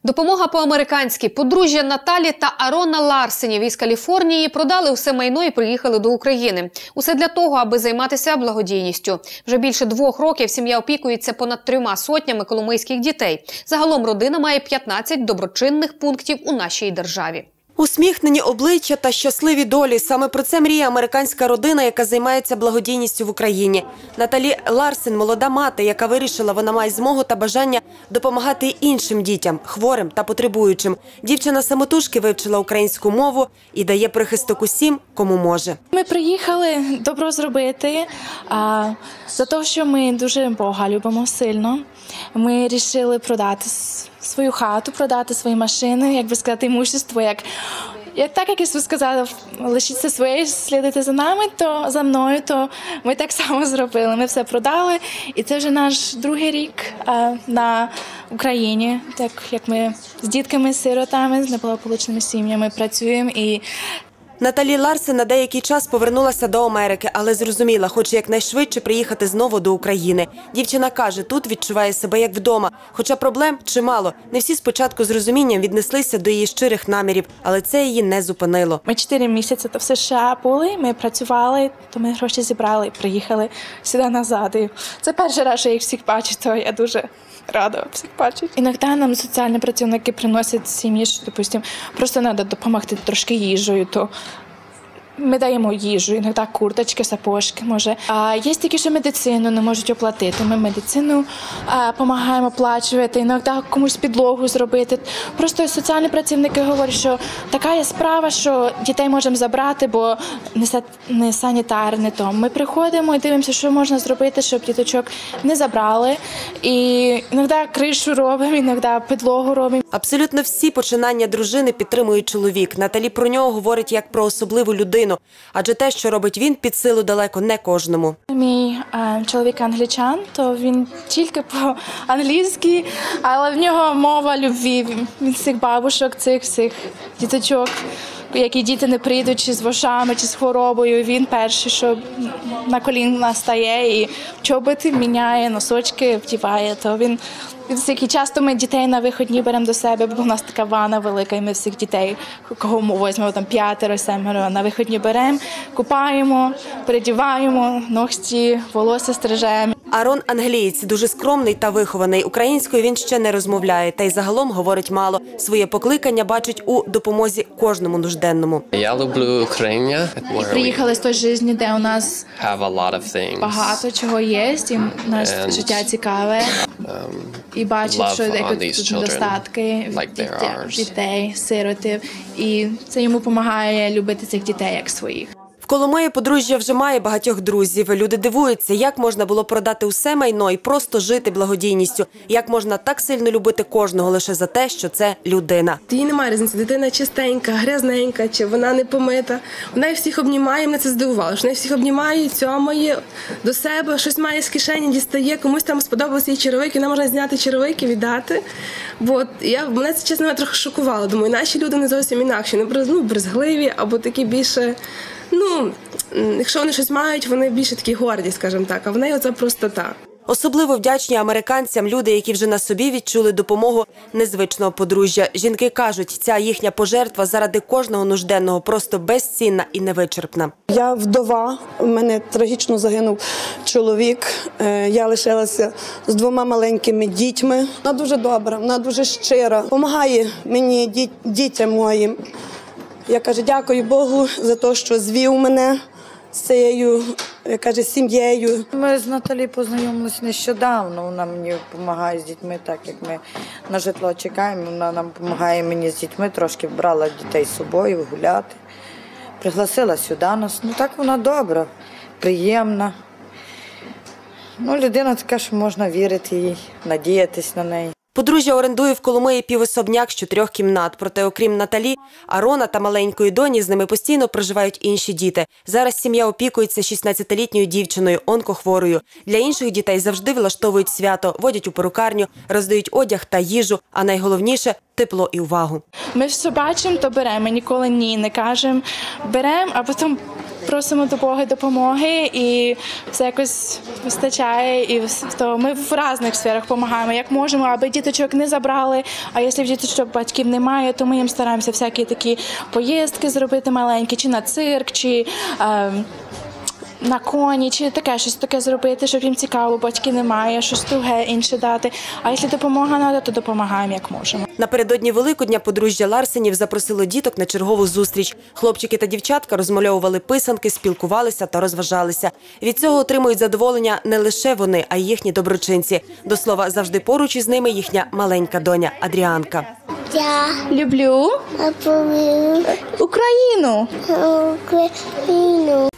Допомога по-американськи. Подружжя Наталі та Арона Ларсенів із Каліфорнії продали все майно і приїхали до України. Усе для того, аби займатися благодійністю. Вже більше 2 років сім'я опікується понад 3 сотнями коломийських дітей. Загалом родина має 15 доброчинних пунктів у нашій державі. Усміхнені обличчя та щасливі долі – саме про це мріє американська родина, яка займається благодійністю в Україні. Наталі Ларсен – молода мати, яка вирішила, вона має змогу та бажання допомагати іншим дітям, хворим та потребуючим. Дівчина самотужки вивчила українську мову і дає прихисток усім, кому може. Ми приїхали добро зробити, за те, що ми дуже Бога любимо сильно. Ми вирішили продати свою хату, продати свої машини, як би сказати, імущество, так як Ісус сказав, лишіться своєю, слідуйте за нами, то за мною, то ми так само зробили. Ми все продали, і це вже наш 2-й рік на Україні, так як ми з дітками-сиротами, з неблагополучними сім'ями працюємо. Наталі Ларсен на деякий час повернулася до Америки, але зрозуміла, хоче якнайшвидше приїхати знову до України. Дівчина каже, тут відчуває себе як вдома. Хоча проблем чимало. Не всі спочатку з розумінням віднеслися до її щирих намірів, але це її не зупинило. Ми 4 місяці в США були, ми працювали, то ми гроші зібрали і приїхали сюди назад. І це перший раз, що я їх всіх бачу, то я дуже рада всіх бачити. Іноді нам соціальні працівники приносять сім'ї, що, допустимо, просто треба допомогти трошки їжею, то ми даємо їжу, іноді курточки, сапожки, може. А є такі, що медицину не можуть оплатити. Ми медицину допомагаємо оплачувати, іноді комусь підлогу зробити. Просто соціальні працівники говорять, що така є справа, що дітей можемо забрати, бо не санітарне. То ми приходимо і дивимося, що можна зробити, щоб діточок не забрали. І іноді кришу робимо, іноді підлогу робимо. Абсолютно всі починання дружини підтримує чоловік. Наталі про нього говорить як про особливу людину. Адже те, що робить він, під силу далеко не кожному. Мій чоловік англічан, то він тільки по-англійськи, але в нього мова любві. Він всіх бабушок, цих всіх діточок, які діти не прийдуть чи з вошами, чи з хворобою. Він перший, що на коліна стає і чоботи міняє, носочки вдіває. То він всіх. Часто ми дітей на вихідні беремо до себе, бо у нас така ванна велика, і ми всіх дітей, кого ми візьмемо, там 5-7, на вихідні беремо, купаємо, передіваємо, ногті, волосся стрижемо. Арон – англієць, дуже скромний та вихований. Українською він ще не розмовляє, та й загалом говорить мало. Своє покликання бачить у допомозі кожному нужденному. Я люблю Україну. Приїхали з той житті, де у нас багато чого є, і наше життя цікаве. І бачить, що тут недостатки дітей, сиротів. І це йому допомагає любити цих дітей як своїх. В Коломиї подружжя вже має багатьох друзів. Люди дивуються, як можна було продати усе майно і просто жити благодійністю. Як можна так сильно любити кожного лише за те, що це людина. Їй немає різниці, дитина чистенька, грязненька, чи вона не помита. Вона їх всіх обнімає, мене це здивувало. Вона їх всіх обнімає, цьомає до себе, щось має з кишені, дістає, комусь там сподобався їй черевики, вона можна зняти черевики, віддати. Мене це, чесно, трохи шокувало. Думаю, наші люди не зовсім інакші, брезгливі або такі більше... якщо вони щось мають, вони більше такі горді, скажімо так, а в неї це просто так. Особливо вдячні американцям люди, які вже на собі відчули допомогу незвичного подружжя. Жінки кажуть, ця їхня пожертва заради кожного нужденного просто безцінна і невичерпна. Я вдова, у мене трагічно загинув чоловік, я лишилася з 2 маленькими дітьми. Вона дуже добра, вона дуже щира, допомагає мені, дітям моїм. Я кажу, дякую Богу за те, що звів мене з цією, сім'єю. Ми з Наталі познайомилися нещодавно. Вона мені допомагає з дітьми, так як ми на житло чекаємо. Вона нам допомагає мені з дітьми, трошки брала дітей з собою гуляти. Пригласила сюди нас. Так вона добра, приємна. Людина така, що можна вірити їй, надіятись на неї. Подружжя орендує в Коломиї півособняк з 4 кімнат. Проте, окрім Наталі, Арона та маленької доні, з ними постійно проживають інші діти. Зараз сім'я опікується 16-літньою дівчиною, онкохворою. Для інших дітей завжди влаштовують свято, водять у перукарню, роздають одяг та їжу, а найголовніше – тепло і увагу. Ми все бачимо, то беремо, ніколи ні не кажемо. Беремо, а потім просимо до Бога допомоги, і все якось вистачає. І то ми в різних сферах допомагаємо, як можемо, аби діточок не забрали. А якщо в діточок батьків немає, то ми їм стараємося всякі такі поїздки зробити маленькі, чи на цирк, чи на коні, чи таке щось таке зробити, щоб їм цікаво, батьки немає, щось друге інше дати. А якщо допомога треба, то допомагаємо, як можемо. Напередодні Великодня подружжя Ларсенів запросило діток на чергову зустріч. Хлопчики та дівчатка розмальовували писанки, спілкувалися та розважалися. Від цього отримують задоволення не лише вони, а й їхні доброчинці. До слова, завжди поруч із ними їхня маленька доня Адріанка. Я Люблю люблю Україну. Україну.